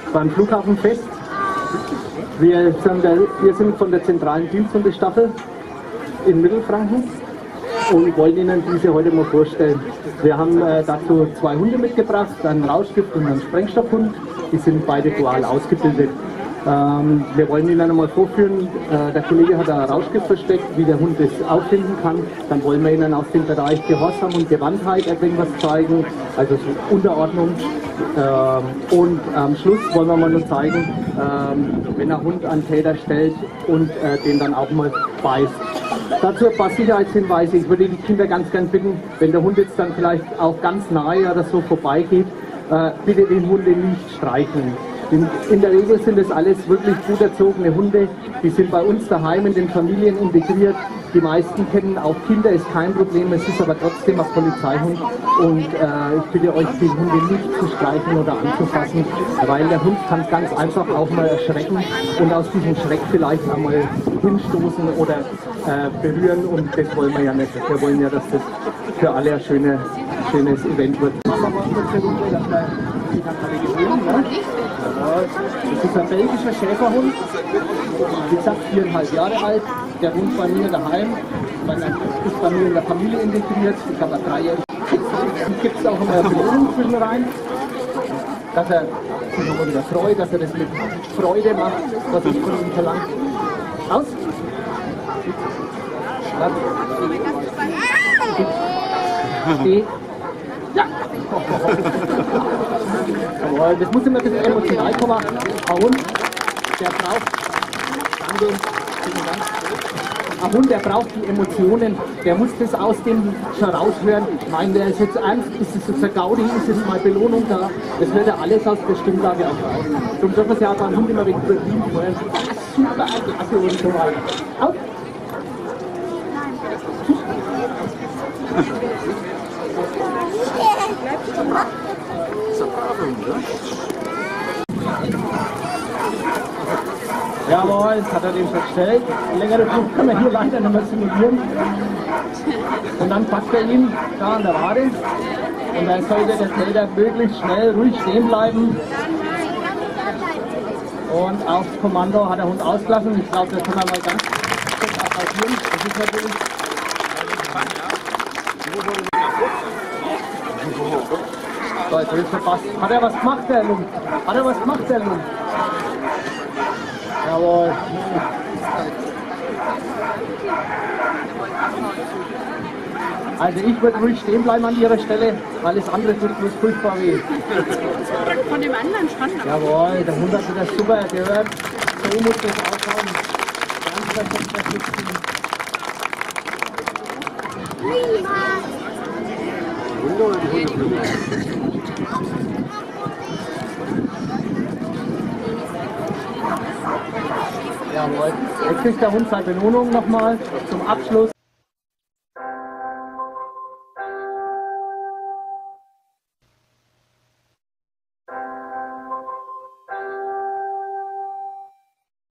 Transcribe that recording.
beim Flughafenfest. Wir sind von der zentralen Diensthundestaffel in Mittelfranken und wollen Ihnen diese heute mal vorstellen. Wir haben dazu 2 Hunde mitgebracht, einen Rauschgift und einen Sprengstoffhund. Die sind beide dual ausgebildet. Wir wollen Ihnen einmal vorführen, der Kollege hat ein Rauschgift versteckt, wie der Hund es auffinden kann. Dann wollen wir Ihnen aus dem Bereich Gehorsam und Gewandtheit etwas zeigen, also so Unterordnung. Und am Schluss wollen wir mal nur zeigen, wenn ein Hund einen Täter stellt und den dann auch mal beißt. Dazu ein paar Sicherheitshinweise. Ich würde die Kinder ganz gern bitten, wenn der Hund jetzt dann vielleicht auch ganz nahe oder so vorbeigeht, bitte den Hund nicht streicheln. In der Regel sind es alles wirklich gut erzogene Hunde, die sind bei uns daheim in den Familien integriert. Die meisten kennen auch Kinder, ist kein Problem, es ist aber trotzdem ein Polizeihund und ich bitte euch, die Hunde nicht zu streicheln oder anzufassen, weil der Hund kann ganz einfach auch mal erschrecken und aus diesem Schreck vielleicht einmal hinstoßen oder berühren und das wollen wir ja nicht. Wir wollen ja, dass das für alle ein schönes Event wird. Das ist ein belgischer Schäferhund, wie gesagt 4,5 Jahre alt, der wohnt bei mir daheim, ist bei mir in der Familie integriert, ich habe 3 Jahre. Jetzt gibt es auch immer eine Belohnung rein, dass er sich auch wieder freut, dass er das mit Freude macht, was ich von ihm verlange. Aus? Steh. Ja! Das muss immer ein bisschen emotional kommen. Ein Hund, der braucht, danke, vielen Dank. Ein Hund, der braucht die Emotionen, der muss das aus dem schon raushören. Nein, der ist jetzt ernst, ist es jetzt eine Gaudi, ist es mal Belohnung da? Das hört er alles aus der Stimmlage auch raus. Darum dürfen wir es ja auch beim Hund immer wegen übertrieben vorher. Super, klasse und so weiter. Auf! Jawohl, jetzt hat er den verstellt. Längere Flucht können wir hier leider nicht mehr simulieren. Und dann packt er ihn da an der Wade. Und dann sollte der Täter möglichst schnell ruhig stehen bleiben. Und aufs Kommando hat der Hund ausgelassen. Ich glaube, das können wir mal ganz kurz applaudieren. Das ist natürlich. So, jetzt habe ich verpasst. Hat er was gemacht, der Lund? Hat er was gemacht, der Lund? Jawohl. Also ich würde ruhig stehen bleiben an Ihrer Stelle, weil das andere tut bloß furchtbar weh. Von dem anderen Strand. Jawohl, der Hund hat das super gehört. So muss das ausschauen. Ganz perfekt verpflichten. Jawohl, jetzt kriegt der Hund seine Belohnung nochmal zum Abschluss.